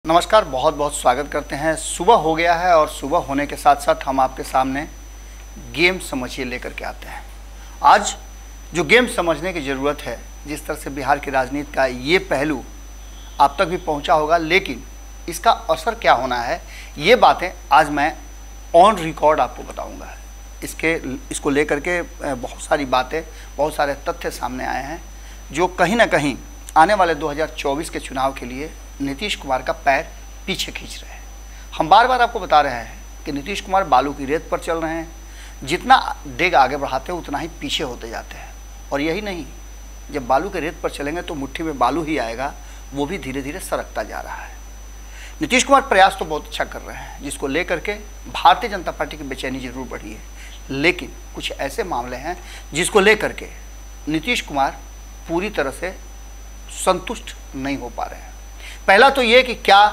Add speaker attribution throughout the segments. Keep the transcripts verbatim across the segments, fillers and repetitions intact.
Speaker 1: नमस्कार, बहुत बहुत स्वागत करते हैं। सुबह हो गया है और सुबह होने के साथ साथ हम आपके सामने गेम समझिए लेकर के आते हैं। आज जो गेम समझने की ज़रूरत है, जिस तरह से बिहार की राजनीति का ये पहलू आप तक भी पहुंचा होगा, लेकिन इसका असर क्या होना है, ये बातें आज मैं ऑन रिकॉर्ड आपको बताऊंगा। इसके इसको लेकर के बहुत सारी बातें, बहुत सारे तथ्य सामने आए हैं जो कहीं ना कहीं आने वाले दो हज़ार चौबीस के चुनाव के लिए नीतीश कुमार का पैर पीछे खींच रहे हैं। हम बार बार आपको बता रहे हैं कि नीतीश कुमार बालू की रेत पर चल रहे हैं। जितना डेग आगे बढ़ाते हैं उतना ही पीछे होते जाते हैं। और यही नहीं, जब बालू के रेत पर चलेंगे तो मुट्ठी में बालू ही आएगा, वो भी धीरे धीरे सरकता जा रहा है। नीतीश कुमार प्रयास तो बहुत अच्छा कर रहे हैं, जिसको लेकर के भारतीय जनता पार्टी की बेचैनी जरूर बढ़ी है, लेकिन कुछ ऐसे मामले हैं जिसको लेकर के नीतीश कुमार पूरी तरह से संतुष्ट नहीं हो पा रहे हैं। पहला तो ये कि क्या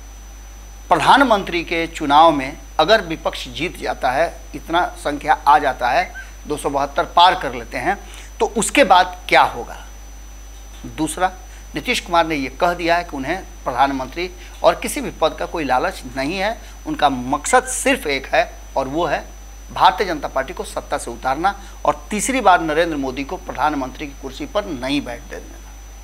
Speaker 1: प्रधानमंत्री के चुनाव में अगर विपक्ष जीत जाता है, इतना संख्या आ जाता है, दो सौ बहत्तर पार कर लेते हैं, तो उसके बाद क्या होगा। दूसरा, नीतीश कुमार ने ये कह दिया है कि उन्हें प्रधानमंत्री और किसी भी पद का कोई लालच नहीं है। उनका मकसद सिर्फ एक है और वो है भारतीय जनता पार्टी को सत्ता से उतारना और तीसरी बार नरेंद्र मोदी को प्रधानमंत्री की कुर्सी पर नहीं बैठने देना।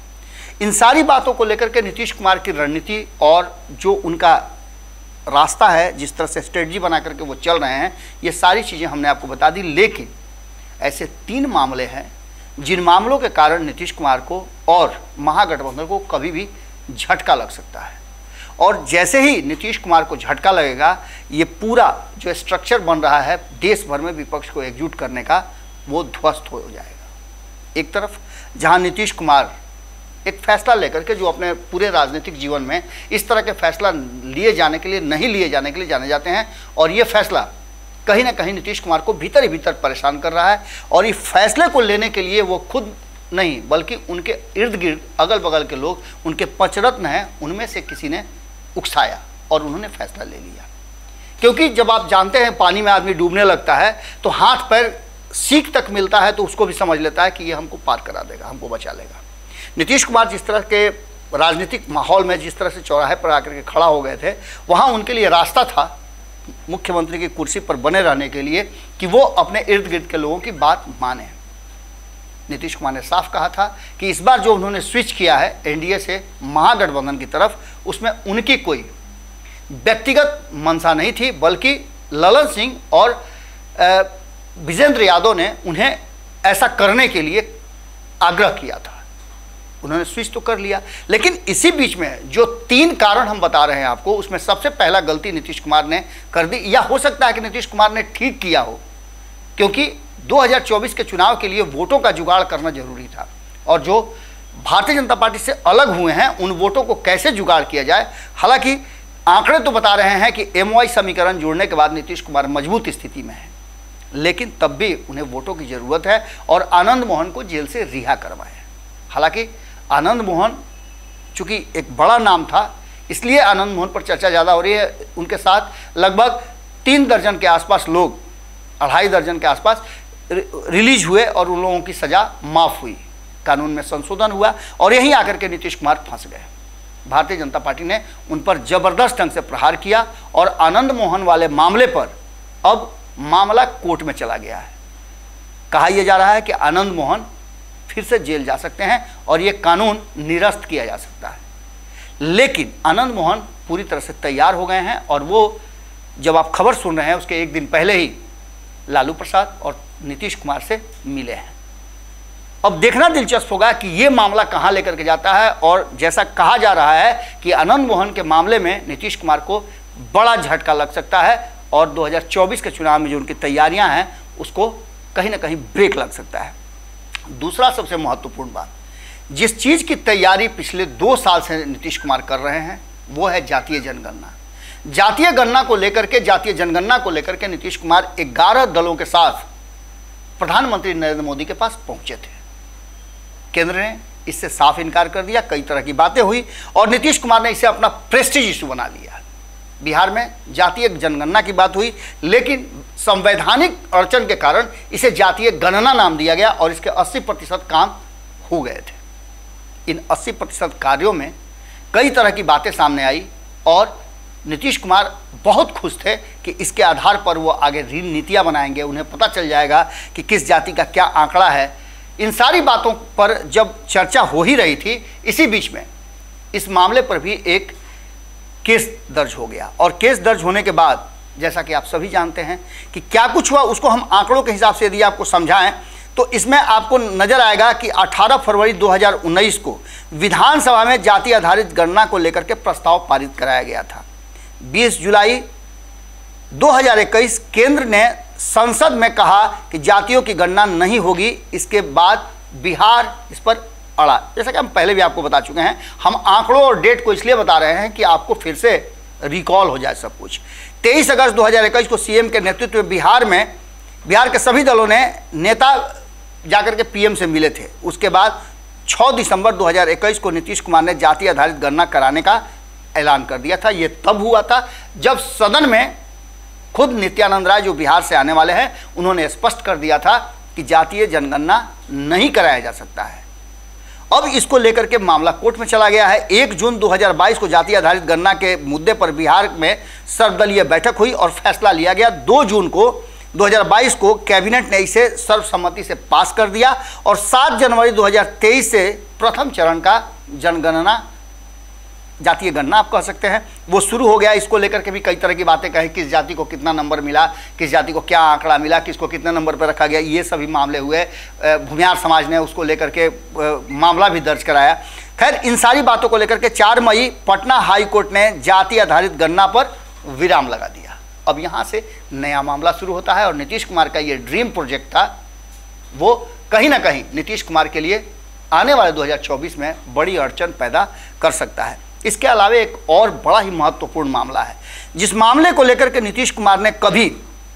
Speaker 1: इन सारी बातों को लेकर के नीतीश कुमार की रणनीति और जो उनका रास्ता है, जिस तरह से स्ट्रेटजी बना करके वो चल रहे हैं, ये सारी चीज़ें हमने आपको बता दी। लेकिन ऐसे तीन मामले हैं जिन मामलों के कारण नीतीश कुमार को और महागठबंधन को कभी भी झटका लग सकता है। और जैसे ही नीतीश कुमार को झटका लगेगा, ये पूरा जो स्ट्रक्चर बन रहा है देश भर में विपक्ष को एकजुट करने का, वो ध्वस्त हो जाएगा। एक तरफ जहाँ नीतीश कुमार एक फैसला लेकर के, जो अपने पूरे राजनीतिक जीवन में इस तरह के फैसला लिए जाने के लिए नहीं लिए जाने के लिए जाने जाते हैं, और ये फैसला कहीं ना कहीं नीतीश कुमार को भीतर ही भीतर परेशान कर रहा है। और इस फैसले को लेने के लिए वो खुद नहीं, बल्कि उनके इर्द गिर्द अगल बगल के लोग, उनके पंचरत्न हैं, उनमें से किसी ने उकसाया और उन्होंने फैसला ले लिया। क्योंकि जब आप जानते हैं पानी में आदमी डूबने लगता है तो हाथ पैर सीख तक मिलता है, तो उसको भी समझ लेता है कि ये हमको पार करा देगा, हमको बचा लेगा। नीतीश कुमार जिस तरह के राजनीतिक माहौल में जिस तरह से चौराहे पर आकर के खड़ा हो गए थे, वहाँ उनके लिए रास्ता था मुख्यमंत्री की कुर्सी पर बने रहने के लिए कि वो अपने इर्द गिर्द के लोगों की बात माने। नीतीश कुमार ने साफ कहा था कि इस बार जो उन्होंने स्विच किया है एनडीए से महागठबंधन की तरफ, उसमें उनकी कोई व्यक्तिगत मंशा नहीं थी, बल्कि ललन सिंह और विजेंद्र यादव ने उन्हें ऐसा करने के लिए आग्रह किया था। उन्होंने स्विच तो कर लिया, लेकिन इसी बीच में जो तीन कारण हम बता रहे हैं आपको, उसमें सबसे पहला गलती नीतीश कुमार ने कर दी, या हो सकता है कि नीतीश कुमार ने ठीक किया हो, क्योंकि दो हज़ार चौबीस के चुनाव के लिए वोटों का जुगाड़ करना जरूरी था। और जो भारतीय जनता पार्टी से अलग हुए हैं, उन वोटों को कैसे जुगाड़ किया जाए। हालांकि आंकड़े तो बता रहे हैं कि एम वाई समीकरण जोड़ने के बाद नीतीश कुमार मजबूत स्थिति में है, लेकिन तब भी उन्हें वोटों की जरूरत है और आनंद मोहन को जेल से रिहा करवाए। हालांकि आनंद मोहन चूंकि एक बड़ा नाम था, इसलिए आनंद मोहन पर चर्चा ज़्यादा हो रही है। उनके साथ लगभग तीन दर्जन के आसपास लोग, अढ़ाई दर्जन के आसपास रिलीज हुए और उन लोगों की सज़ा माफ़ हुई, कानून में संशोधन हुआ और यहीं आकर के नीतीश कुमार फंस गए। भारतीय जनता पार्टी ने उन पर जबरदस्त ढंग से प्रहार किया और आनंद मोहन वाले मामले पर अब मामला कोर्ट में चला गया है। कहा यह जा रहा है कि आनंद मोहन फिर से जेल जा सकते हैं और ये कानून निरस्त किया जा सकता है। लेकिन आनंद मोहन पूरी तरह से तैयार हो गए हैं और वो, जब आप खबर सुन रहे हैं, उसके एक दिन पहले ही लालू प्रसाद और नीतीश कुमार से मिले हैं। अब देखना दिलचस्प होगा कि ये मामला कहाँ लेकर के जाता है। और जैसा कहा जा रहा है कि आनंद मोहन के मामले में नीतीश कुमार को बड़ा झटका लग सकता है और दो हज़ार चौबीस के चुनाव में जो उनकी तैयारियाँ हैं, उसको कहीं ना कहीं ब्रेक लग सकता है। दूसरा सबसे महत्वपूर्ण बात, जिस चीज़ की तैयारी पिछले दो साल से नीतीश कुमार कर रहे हैं, वो है जातीय जनगणना। जातीय गणना को लेकर के जातीय जनगणना को लेकर के नीतीश कुमार ग्यारह दलों के साथ प्रधानमंत्री नरेंद्र मोदी के पास पहुंचे थे। केंद्र ने इससे साफ इनकार कर दिया, कई तरह की बातें हुई और नीतीश कुमार ने इसे अपना प्रेस्टीज इशू बना लिया। बिहार में जातीय जनगणना की बात हुई, लेकिन संवैधानिक अड़चन के कारण इसे जातीय गणना नाम दिया गया और इसके अस्सी प्रतिशत काम हो गए थे। इन अस्सी प्रतिशत कार्यों में कई तरह की बातें सामने आई और नीतीश कुमार बहुत खुश थे कि इसके आधार पर वो आगे नीतियाँ बनाएंगे, उन्हें पता चल जाएगा कि किस जाति का क्या आंकड़ा है। इन सारी बातों पर जब चर्चा हो ही रही थी, इसी बीच में इस मामले पर भी एक केस दर्ज हो गया। और केस दर्ज होने के बाद जैसा कि आप सभी जानते हैं कि क्या कुछ हुआ, उसको हम आंकड़ों के हिसाब से यदि आपको समझाएं तो इसमें आपको नजर आएगा कि अठारह फरवरी दो हज़ार उन्नीस को विधानसभा में जाति आधारित गणना को लेकर के प्रस्ताव पारित कराया गया था। बीस जुलाई दो हज़ार इक्कीस केंद्र ने संसद में कहा कि जातियों की गणना नहीं होगी। इसके बाद बिहार इस पर अड़ा। जैसा कि हम पहले भी आपको बता चुके हैं, हम आंकड़ों और डेट को इसलिए बता रहे हैं कि आपको फिर से रिकॉल हो जाए सब कुछ। तेईस अगस्त दो हज़ार इक्कीस को सीएम के नेतृत्व में बिहार में बिहार के सभी दलों ने नेता जाकर के पीएम से मिले थे। उसके बाद छह दिसंबर दो हज़ार इक्कीस को नीतीश कुमार ने जाति आधारित गणना कराने का ऐलान कर दिया था। ये तब हुआ था जब सदन में खुद नित्यानंद राय जो बिहार से आने वाले हैं, उन्होंने स्पष्ट कर दिया था कि जातीय जनगणना नहीं कराया जा सकता है। अब इसको लेकर के मामला कोर्ट में चला गया है। एक जून दो हज़ार बाईस को जाति आधारित गणना के मुद्दे पर बिहार में सर्वदलीय बैठक हुई और फैसला लिया गया। दो जून को दो हज़ार बाईस को कैबिनेट ने इसे सर्वसम्मति से पास कर दिया और सात जनवरी दो हज़ार तेईस से प्रथम चरण का जनगणना, जातीय गणना आप कह सकते हैं, वो शुरू हो गया। इसको लेकर के भी कई तरह की बातें कही, किस जाति को कितना नंबर मिला, किस जाति को क्या आंकड़ा मिला, किसको कितने नंबर पर रखा गया, ये सभी मामले हुए। भूमिहार समाज ने उसको लेकर के मामला भी दर्ज कराया। खैर, इन सारी बातों को लेकर के चार मई पटना हाई कोर्ट ने जाति आधारित गणना पर विराम लगा दिया। अब यहाँ से नया मामला शुरू होता है और नीतीश कुमार का ये ड्रीम प्रोजेक्ट था, वो कहीं ना कहीं नीतीश कुमार के लिए आने वाले दो हज़ार चौबीस में बड़ी अड़चन पैदा कर सकता है। इसके अलावा एक और बड़ा ही महत्वपूर्ण मामला है, जिस मामले को लेकर के नीतीश कुमार ने कभी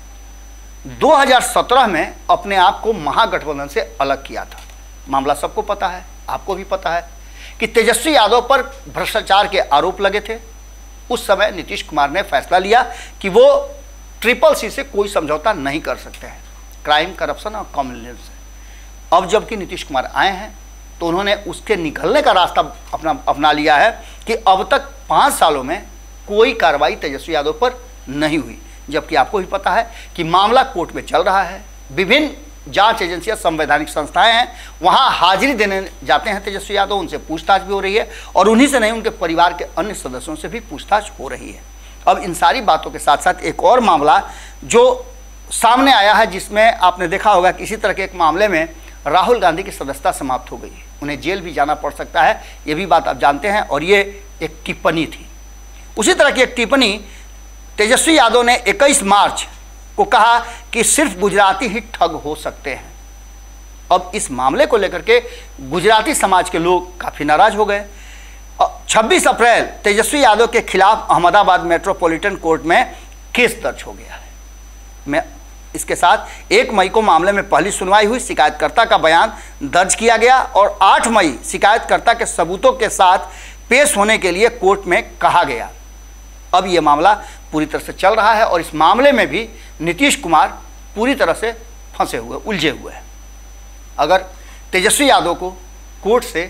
Speaker 1: दो हज़ार सत्रह में अपने आप को महागठबंधन से अलग किया था। मामला सबको पता है, आपको भी पता है कि तेजस्वी यादव पर भ्रष्टाचार के आरोप लगे थे। उस समय नीतीश कुमार ने फैसला लिया कि वो ट्रिपल सी से कोई समझौता नहीं कर सकते हैं, क्राइम, करप्शन और कम्युनिज्म से। अब जबकि नीतीश कुमार आए हैं तो उन्होंने उसके निकलने का रास्ता अपना अपना लिया है कि अब तक पाँच सालों में कोई कार्रवाई तेजस्वी यादव पर नहीं हुई, जबकि आपको भी पता है कि मामला कोर्ट में चल रहा है। विभिन्न जांच एजेंसियां, संवैधानिक संस्थाएं हैं, वहां हाजिरी देने जाते हैं तेजस्वी यादव, उनसे पूछताछ भी हो रही है और उन्हीं से नहीं, उनके परिवार के अन्य सदस्यों से भी पूछताछ हो रही है। अब इन सारी बातों के साथ साथ एक और मामला जो सामने आया है, जिसमें आपने देखा होगा कि इसी तरह के एक मामले में राहुल गांधी की सदस्यता समाप्त हो गई, उन्हें जेल भी जाना पड़ सकता है, ये भी बात आप जानते हैं। और ये एक टिप्पणी थी, उसी तरह की एक टिप्पणी तेजस्वी यादव ने इक्कीस मार्च को कहा कि सिर्फ गुजराती ही ठग हो सकते हैं। अब इस मामले को लेकर के गुजराती समाज के लोग काफ़ी नाराज हो गए। छब्बीस अप्रैल तेजस्वी यादव के खिलाफ अहमदाबाद मेट्रोपॉलिटन कोर्ट में केस दर्ज हो गया है। मैं इसके साथ एक मई को मामले में पहली सुनवाई हुई, शिकायतकर्ता का बयान दर्ज किया गया और आठ मई शिकायतकर्ता के सबूतों के साथ पेश होने के लिए कोर्ट में कहा गया। अब यह मामला पूरी तरह से चल रहा है और इस मामले में भी नीतीश कुमार पूरी तरह से फंसे हुए, उलझे हुए हैं। अगर तेजस्वी यादव को कोर्ट से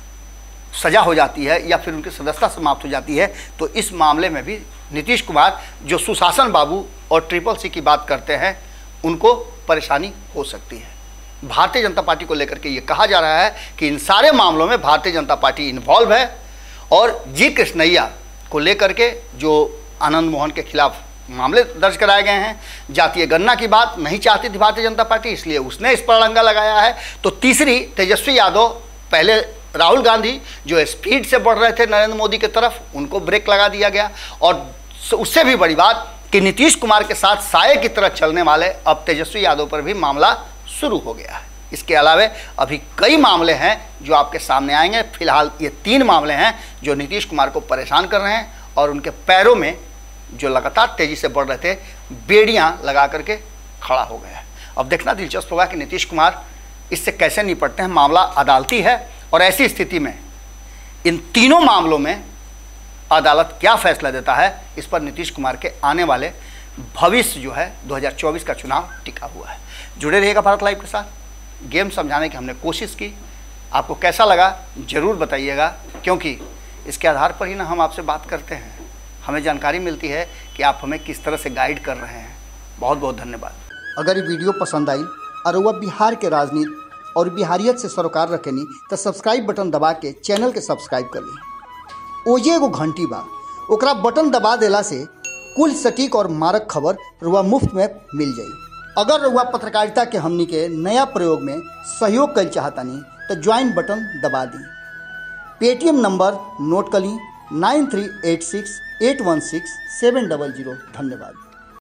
Speaker 1: सजा हो जाती है या फिर उनकी सदस्यता समाप्त हो जाती है तो इस मामले में भी नीतीश कुमार, जो सुशासन बाबू और ट्रिपल सी की बात करते हैं, उनको परेशानी हो सकती है। भारतीय जनता पार्टी को लेकर के ये कहा जा रहा है कि इन सारे मामलों में भारतीय जनता पार्टी इन्वॉल्व है और जी कृष्णैया को लेकर के जो आनंद मोहन के खिलाफ मामले दर्ज कराए गए हैं, जातीय गणना की बात नहीं चाहती थी भारतीय जनता पार्टी, इसलिए उसने इस पर अड़ंगा लगाया है। तो तीसरी, तेजस्वी यादव, पहले राहुल गांधी जो स्पीड से बढ़ रहे थे नरेंद्र मोदी की तरफ, उनको ब्रेक लगा दिया गया। और उससे भी बड़ी बात कि नीतीश कुमार के साथ साये की तरह चलने वाले अब तेजस्वी यादव पर भी मामला शुरू हो गया है। इसके अलावा अभी कई मामले हैं जो आपके सामने आएंगे। फिलहाल ये तीन मामले हैं जो नीतीश कुमार को परेशान कर रहे हैं और उनके पैरों में जो लगातार तेजी से बढ़ रहे थे, बेड़ियां लगा करके खड़ा हो गया है। अब देखना दिलचस्प होगा कि नीतीश कुमार इससे कैसे निपटते हैं। मामला अदालती है और ऐसी स्थिति में इन तीनों मामलों में अदालत क्या फैसला देता है, इस पर नीतीश कुमार के आने वाले भविष्य जो है दो हज़ार चौबीस का चुनाव टिका हुआ है। जुड़े रहिएगा भारत लाइव के साथ। गेम समझाने की हमने कोशिश की, आपको कैसा लगा ज़रूर बताइएगा, क्योंकि इसके आधार पर ही ना हम आपसे बात करते हैं। हमें जानकारी मिलती है कि आप हमें किस तरह से गाइड कर रहे हैं। बहुत बहुत धन्यवाद। अगर ये वीडियो पसंद आई और वह बिहार के राजनीति और बिहारियत से सरोकार रखेनी तो सब्सक्राइब बटन दबा के चैनल के सब्सक्राइब कर ली। ओजे एगो घंटी बा, ओकरा बटन दबा देला से कुल सटीक और मारक खबर रुआ मुफ्त में मिल जाई। अगर रुआ पत्रकारिता के हमनी के नया प्रयोग में सहयोग कर चाहतानी तो ज्वाइन बटन दबा दी। पेटीएम नंबर नोट कर ली nine three eight six eight one six seven double zero. धन्यवाद।